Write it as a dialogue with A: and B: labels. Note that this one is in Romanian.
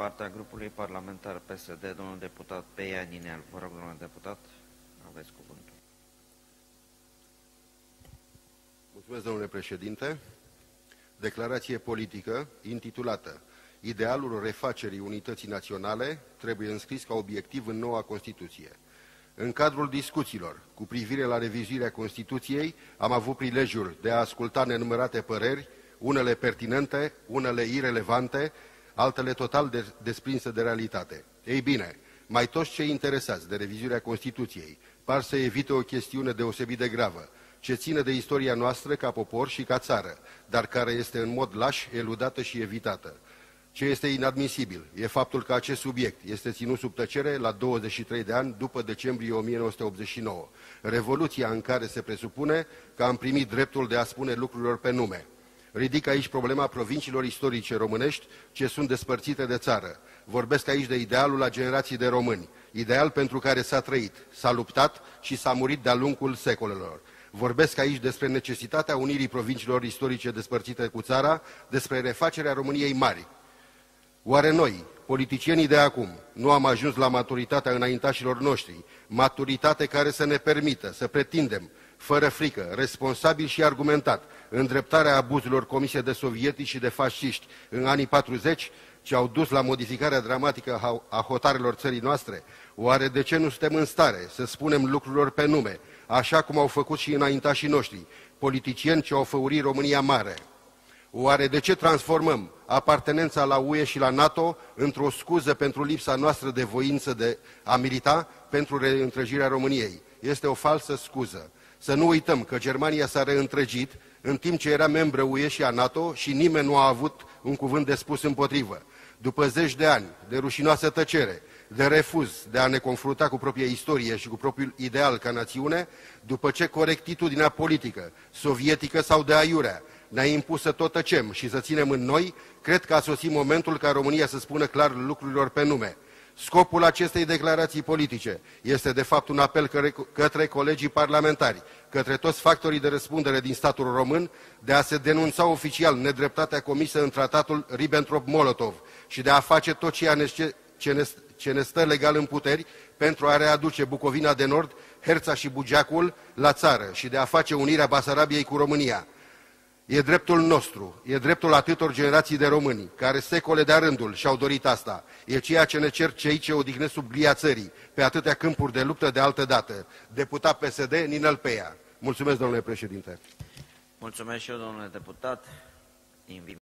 A: partea grupului parlamentar PSD, domnul deputat Peia Ninel. Vă rog, domnule deputat, aveți cuvântul.
B: Mulțumesc, domnule președinte. Declarație politică intitulată Idealul refacerii unității naționale trebuie înscris ca obiectiv în noua Constituție. În cadrul discuțiilor cu privire la revizuirea Constituției, am avut prilejul de a asculta nenumărate păreri, unele pertinente, unele irelevante, altele total desprinse de realitate. Ei bine, mai toți cei interesați de revizuirea Constituției par să evite o chestiune deosebit de gravă, ce ține de istoria noastră ca popor și ca țară, dar care este în mod laș eludată și evitată. Ce este inadmisibil e faptul că acest subiect este ținut sub tăcere la 23 de ani după decembrie 1989, revoluția în care se presupune că am primit dreptul de a spune lucrurilor pe nume. Ridic aici problema provinciilor istorice românești ce sunt despărțite de țară. Vorbesc aici de idealul la generații de români, ideal pentru care s-a trăit, s-a luptat și s-a murit de-a lungul secolelor. Vorbesc aici despre necesitatea unirii provinciilor istorice despărțite cu țara, despre refacerea României mari. Oare noi, politicienii de acum, nu am ajuns la maturitatea înaintașilor noștri, maturitate care să ne permită să pretindem, fără frică, responsabil și argumentat, îndreptarea abuzurilor comise de sovietici și de fasciști în anii 40, ce au dus la modificarea dramatică a hotarelor țării noastre? Oare de ce nu suntem în stare să spunem lucrurilor pe nume, așa cum au făcut și înaintașii noștri, politicieni ce au făurit România mare? Oare de ce transformăm apartenența la UE și la NATO într-o scuză pentru lipsa noastră de voință de a milita pentru reîntregirea României? Este o falsă scuză. Să nu uităm că Germania s-a reîntregit în timp ce era membră UE și a NATO și nimeni nu a avut un cuvânt de spus împotrivă. După zeci de ani de rușinoasă tăcere, de refuz de a ne confrunta cu propria istorie și cu propriul ideal ca națiune, după ce corectitudinea politică, sovietică sau de aiurea ne-a impus să tot tăcem și să ținem în noi, cred că a sosit momentul ca România să spună clar lucrurilor pe nume. Scopul acestei declarații politice este de fapt un apel către colegii parlamentari, către toți factorii de răspundere din statul român, de a se denunța oficial nedreptatea comisă în tratatul Ribbentrop-Molotov și de a face tot ce ne stă legal în puteri pentru a readuce Bucovina de Nord, Herța și Bugeacul la țară și de a face unirea Basarabiei cu România. E dreptul nostru, e dreptul atâtor generații de români, care secole de-a rândul și-au dorit asta. E ceea ce ne cer cei ce odihnesc sub glia țării, pe atâtea câmpuri de luptă de altă dată. Deputat PSD, Ninel Peia. Mulțumesc, domnule președinte.
A: Mulțumesc și eu, domnule deputat. Invit